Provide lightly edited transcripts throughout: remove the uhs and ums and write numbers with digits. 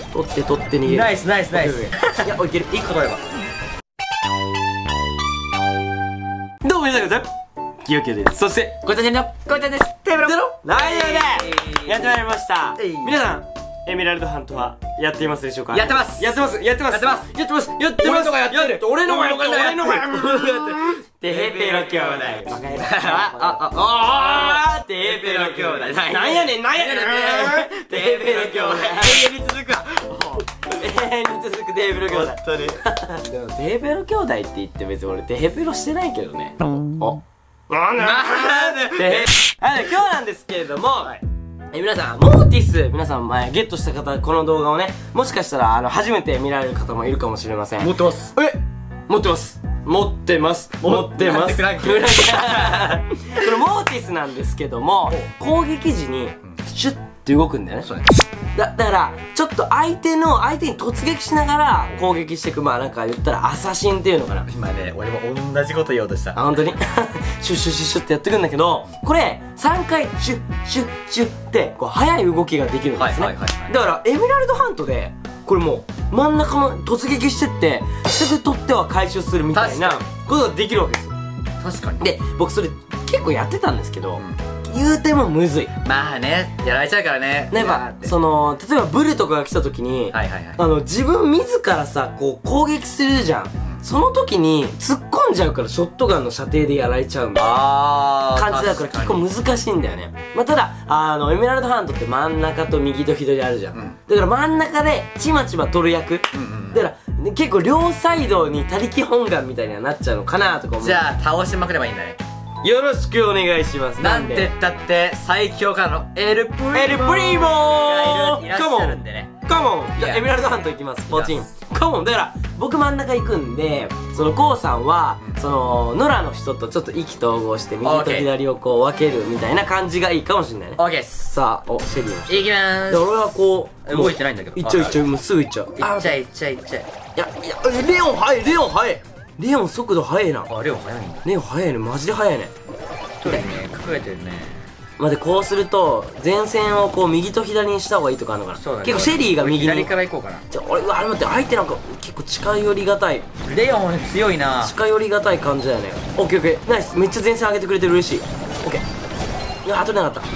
取って逃げる。 ナイスナイスナイス。 いや、いける。1個取れば。どうも皆さんこんにちは、キヨキヨです。そしてこちらのこちらです。テーブルライオでやってまいりました。皆さん、エメラルドハントはやっていますでしょうか？ やってます。 やってます。やってます。やってます。やってます。やってます。 俺のがやってる。 俺のがやってる。俺のがやってる。テヘペロ兄弟。バカ野郎。テヘペロ兄弟。なんやねん、なんやねん。テヘペロ兄弟。永遠に続くわ。永遠に続くテヘペロ兄弟。でもテヘペロ兄弟って言って別に俺テヘペロしてないけどね。お。なんで今日なんですけれども、皆さん、モーティス、皆さん前ゲットした方、この動画をね、もしかしたら初めて見られる方もいるかもしれません。 持ってます。 持ってます。持ってます。持ってます。これモーティスなんですけども、攻撃時にシュッて動くんだよね。だからちょっと相手に突撃しながら攻撃していく、まあなんか言ったらアサシンっていうのかな。 今ね、俺も同じこと言おうとした。 あ、本当にシュッシュッシュッシュッってやってくんだけど、これ3回シュッシュッシュッってこう速い動きができるんですね。だからエメラルドハントでこれもう真ん中の突撃してってすぐ取っては回収するみたいなことができるわけですよ。 確かに。 で、僕それ結構やってたんですけど、言うてもむずい。 まあね、やられちゃうからね。 例えば例えばブルとかが来た時に、自分自らさ、こう攻撃するじゃん。その時に突っ込んじゃうからショットガンの射程でやられちゃうみたいな感じだから結構難しいんだよね。まあただエメラルドハントって真ん中と右と左あるじゃん。だから真ん中でちまちま取る役だから、結構両サイドに他力本願みたいにはなっちゃうのかなとか思う。 じゃあ倒しまくればいいんだね。 よろしくお願いします。 なんて言ったって最強からのエルプリモがいらっしゃるんでね。 カモン。じゃあエメラルドハントいきます。ポチン。カモン。だから僕真ん中行くんで、コウさんは野良の人とちょっと意気投合して右と左をこう分けるみたいな感じがいいかもしれないね。 オッケーっす。 さあ、シェリーの人いきまーす。 で、俺はこう動いてないんだけど。 いっちゃういっちゃう。もうすぐいっちゃう。 いっちゃいっちゃいっちゃい。 いやレオン速い。レオン速い。レオン速度速いな。 あ、レオン速いんだ。 レオン速いね。マジで速いね。 一人ね、隠れてるね。 までこうすると前線をこう右と左にした方がいいとかあるのかな。結構シェリーが右に。 左から行こうかな。 あれ待って、相手なんか結構近寄りがたい。 レオン強いな。 近寄りがたい感じだよね。オッケーオッケー、ナイス。めっちゃ前線上げてくれてる。嬉しい。オッケー。いや、当たれなかった。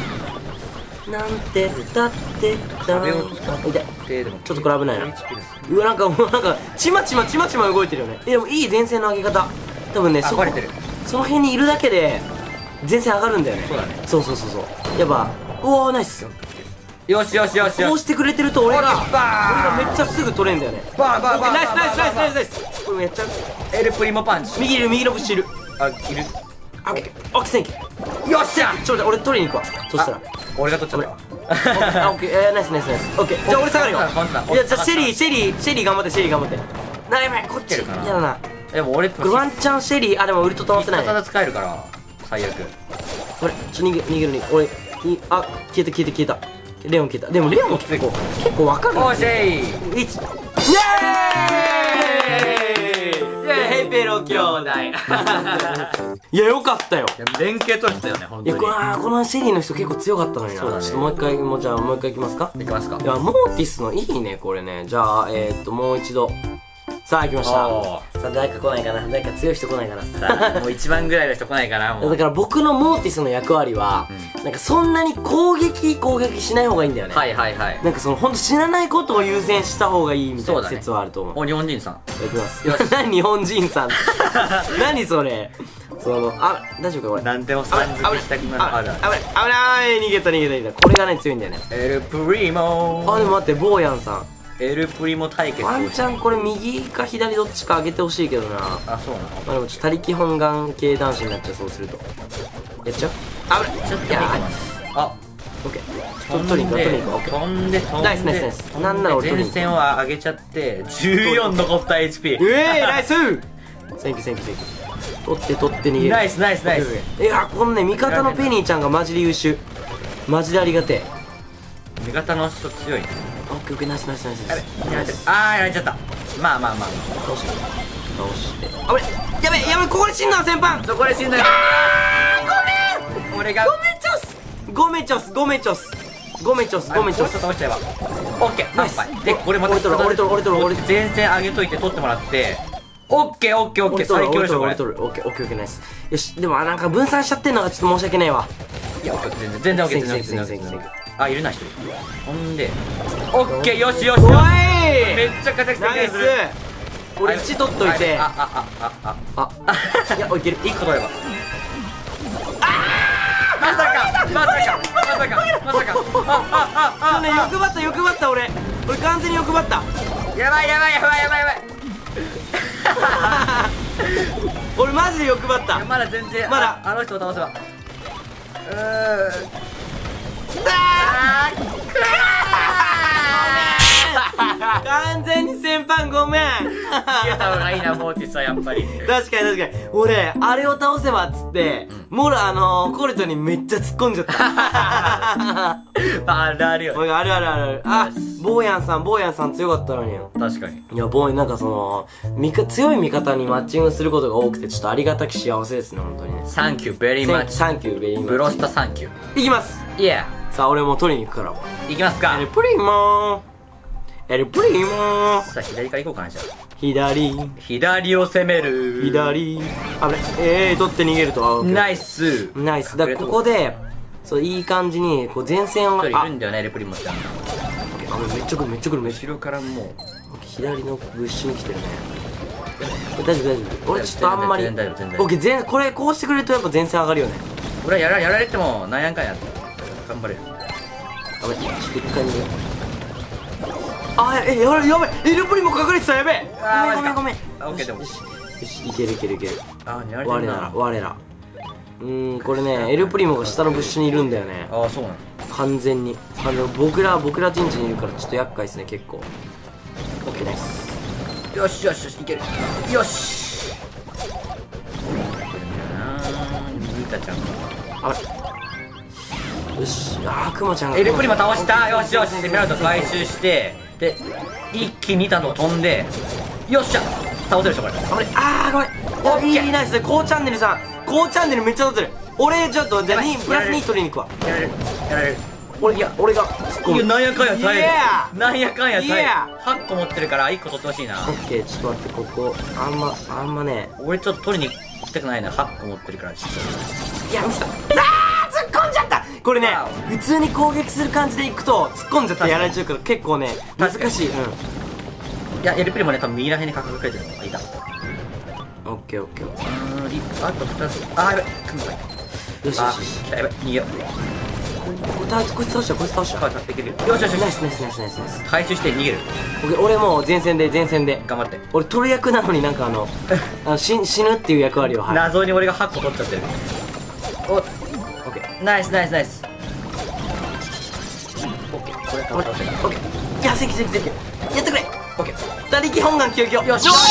なんてだって壁を使ってでもちょっとこれ危ないな。うわ、なんかちまちま動いてるよね。でもいい前線の上げ方。多分ね、その辺にいるだけで前線上がるんだよね。そうそうそうそう。やっぱ、うおー、ナイス。 よしよしよし。 こうしてくれてると俺がめっちゃすぐ取れんだよね。ナイスナイスナイスナイスナイス。これめっちゃエルプリモパンチ。 右のブッシュいる。 あ、いる。 オッケーオッケー、センキュよっしゃ。 ちょっと俺取りに行くわ。そしたら俺が取っちゃったわ。 オッケー、ナイスナイスナイス。オッケー、じゃあ俺下がるよ。いや、じゃあシェリー頑張って。シェリー頑張って。な、やばい、こっちやだな。 でも俺ワンチャンシェリー、でもウルト止まってないね。 必ず使えるから最悪。 あれ、逃げるに俺消えた。レオン消えた。でもレオン結構分かる。 おしい。 イエーイヘイペロ兄弟。いや、よかったよ。 連携取れてたよね、本当に。 このシェリーの人結構強かったのにな。ちょっともう一回いきますか。 いきますか。 いや、モーティスのいいね、これね。じゃあもう一度。さあ、来ました。さあ、誰か来ないかな。誰か強い人来ないかな。 さあ、もう1番ぐらいの人来ないかな。もうだから僕のモーティスの役割はなんかそんなに攻撃しない方がいいんだよね。なんかほんと死なないことを優先した方がいいみたいな説はあると思う。 お、日本人さん。 いきます。何日本人さん何それ。大丈夫かこれ。 なんでもさん付けしたくなる。 危ない。逃げた。これがね、強いんだよね。 エルプリモ。 でも待って、ボーヤンさん。 エルプリモ対決。 ワンチャンこれ右か左どっちか上げてほしいけどな。 あ、そうなの。 でもちょっと他力本願系男子になっちゃう。そうするとやっちゃう。危ない。 ちょっと見てます。あ、 オッケー。取りに行こう。 飛んでナイスナイスナイス。なんなら俺前線を上げちゃって14残った HP。 ナイス。センキュー。取って逃げる。 ナイス。 いや、このね、味方のペニーちゃんがマジで優秀。マジでありがてえ。 味方の人強いね。 オッケーナイス。 やられちゃった。まあ倒してやべここで死んだ先輩。 そこで死んだよ。 ごめん。俺がゴメチョス。 5メチ押す、5メチ押す。 倒しちゃえば。オッケー、ナイス。で、これまた俺取る。 前線上げといて取ってもらって、オッケー、最強でしょ、これ。 オッケー、ナイス。よし、でもなんか分散しちゃってんのがちょっと申し訳ないわ。 いや、全然オッケー、全然。あ、いるな、1人。ほんで、オッケー、よし。 おいめっちゃ活躍ナイス。俺1取っといて。いや、いける。 1個取れば。まさか欲張った俺完全に欲張った。 やばい俺マジで欲張った。 まだ全然、あの人を倒せば。 完全に先輩ごめん。 逃げた方がいいな、モーティスはやっぱり。 確かに俺あれを倒せばっつってコルトにめっちゃ突っ込んじゃった。 あるよ。 ある。あ、ボーヤンさん強かったのに。 確かに。 いや、なんか強い味方にマッチングすることが多くてちょっとありがたき幸せですね、本当にね。 サンキューベリーマッチ。 サンキューベリーマッチ。 ブロスタサンキュー。 いきます。 いや。 さあ、俺も取りに行くから。 いきますか。 エルプリモさあ、左から行こうかな、じゃあ。 左を攻める。 危ない。取って逃げると。 ナイス。 だからここでいい感じに前線を。 いるんだよね、エルプリモちゃん。 めっちゃ来る。 後ろからもう左のブッシュに来てるね。大丈夫。俺ちょっとあんまり。 全然。 これこうしてくれるとやっぱ前線上がるよね。 俺はやられてもなんやかんや頑張れる。 ちょっと一回逃げよう。やばい、エルプリモ隠れてた。やべえ。ごめん。 オッケー。でもよし、いける。我ら。これね、エルプリモが下のブッシュにいるんだよね。 ああ、そうなの。 完全に僕ら陣地にいるからちょっと厄介ですね、結構。オッケーです。 よし、いける。よし。ミカちゃん。 よし、クマちゃんが。 エルプリモ倒した。よし。で、メラルト回収して、で、一気に2弾飛んで、よっしゃ倒せるでしょ、これ。 ごめん。いいナイス。高チャンネルさん。高チャンネルめっちゃ取ってる。俺ちょっと、じゃあプラス2取りに行くわ。 やられる。 俺が突っ込む。 なんやかんや耐える。 なんやかんや耐える。8個持ってるから1個取ってほしいな。 オッケー、ちょっと待って、ここあんまね。 俺ちょっと取りに行きたくないな。8個持ってるからちょっと。 いや、ミスった。突っ込んじゃった。これね、普通に攻撃する感じでいくと突っ込んじゃってやられちゃうから結構ね難しい。いや、エルプリモね、多分右らへんに隠れてるのがいた。 オッケー。 あと2つ。やべ、組むかい。 よし。 やべ、逃げよう。 こいつ倒した。 よし。 ナイス。 回収して逃げる。 俺もう前線で頑張って。 俺取る役なのになんか死ぬっていう役割を。 謎に俺が8個取っちゃってる。オッケー。ナイス。オッケー。これ倒せた。 オッケー。いや、関やってくれ。 オッケー。 他力本願究極。よし。素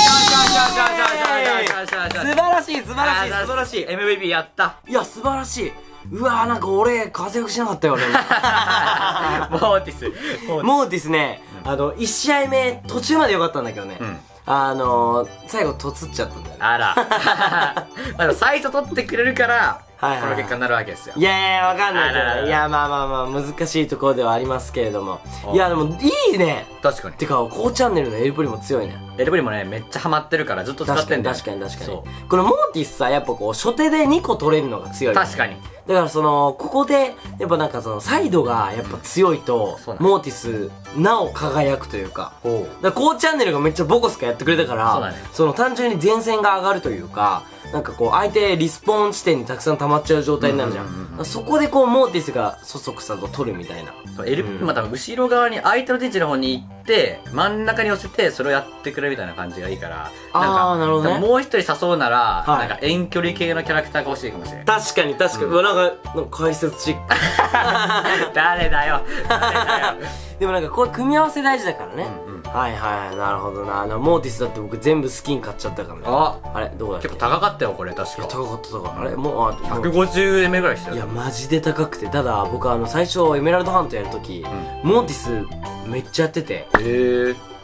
晴らしい。 MVP やった。 いや、素晴らしい。うわー、なんか俺活躍しなかったよね。 モーティスね、1試合目途中まで良かったんだけどね、最後とつっちゃったんだよね。 あら。でも最初取ってくれるからこの結果になるわけですよ。 いやわかんないけど、いやまあ難しいところではありますけれども、いやでもいいね。 確かに。 てか高チャンネルのエルプリも強いね。 エルプリもねめっちゃハマってるからずっと使ってんだよ。 確かにこのモーティスさ、やっぱ初手で2個取れるのが強い。 確かに。 だからここでやっぱなんかサイドがやっぱ強いと、モーティスなお輝くというか、だから高チャンネルがめっちゃボコスカやってくれたから、単純に前線が上がるというか、なんか相手リスポーン地点にたくさん溜まっちゃう状態になるじゃん。そこでモーティスがそそくさと取るみたいな。 エルプリも多分後ろ側に相手の陣地の方に行って真ん中に寄せてそれをやってくれるみたいな感じがいいから、 なるほどね。 もう一人誘うならなんか遠距離系のキャラクターが欲しいかもしれない。 確かになんか解説チック。 誰だよ。 でもなんかこういう組み合わせ大事だからね。はいはい、なるほどな。モーティスだって僕全部スキン買っちゃったからね。あれどこだっけ。 結構高かったよこれ確か。 高かった。あれもう 150円目ぐらいしてる。 いやマジで高くて、ただ僕最初エメラルドハントやるときモーティスめっちゃやってて、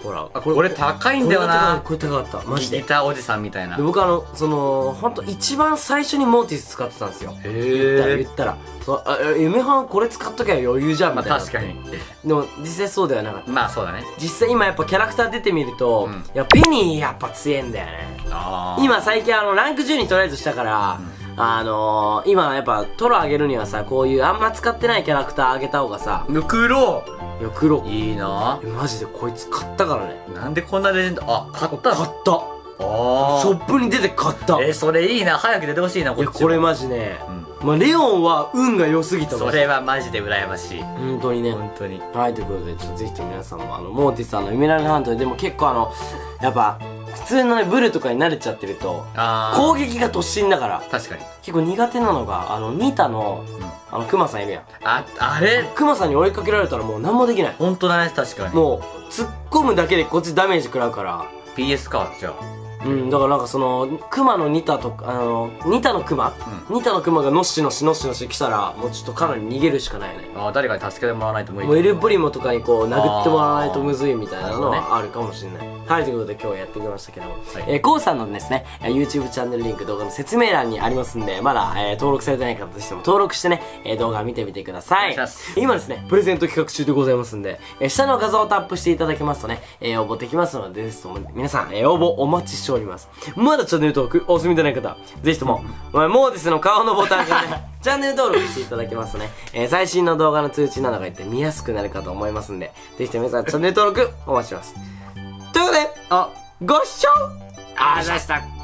ほら。 これ高いんだよな。 これ高かった。マジで。 ギターおじさんみたいな。 で、僕ほんと一番最初にモーティス使ってたんですよ。言ったら。夢班これ使っときゃ余裕じゃんみたいな。 確かに。 でも実際そうではなかった。 まあそうだね。 実際今やっぱキャラクター出てみると、いや、ペニーやっぱ強えんだよね。今最近ランク10にとりあえずしたから、今やっぱトロ上げるにはさ、こういうあんま使ってないキャラクター上げた方がさ、 ぬくろいや、黒。 いいな。 マジでこいつ買ったからね。 なんでこんなレジェンド、買ったの？ 買った。ショップに出て買った。 それいいな。早く出てほしいな、こっち。 いや、これマジね。まあ、レオンは運が良すぎた。 それはマジで羨ましい。 本当にね。 本当に。 はい、ということで、ちょっとぜひとも皆さんもモーティスさんのエメラルドハントで、でも結構やっぱ、普通のね、ブルとかに慣れちゃってると、攻撃が突進だから、 確かに。 結構苦手なのが、ニタの、クマさんいるやん。 あれクマさんに追いかけられたらもう何もできない。 本当だね、確かに。 もう、突っ込むだけでこっちダメージ食らうから。 PS か、じゃあ。 だからなんかクマのニタとか、ニタのクマがのっしのし来たら、もうちょっとかなり逃げるしかないね。 誰かに助けてもらわないと無理。 もうエルプリモとかにこう、殴ってもらわないとむずいみたいなのはあるかもしれない。はい、ということで今日はやってきましたけども。コウさんのですね、YouTube チャンネルリンク動画の説明欄にありますんで、まだ登録されてない方としても登録してね、動画見てみてください。今ですね、プレゼント企画中でございますんで、下の画像をタップしていただけますとね、応募できますので、ぜひとも皆さん、応募お待ちしております。まだチャンネル登録お済みでない方、ぜひとも、モーティスの顔のボタンからね、チャンネル登録していただけますとね、最新の動画の通知などがいって見やすくなるかと思いますんで、ぜひとも皆さんチャンネル登録お待ちしてます。ということで、ご視聴ありがとうございました。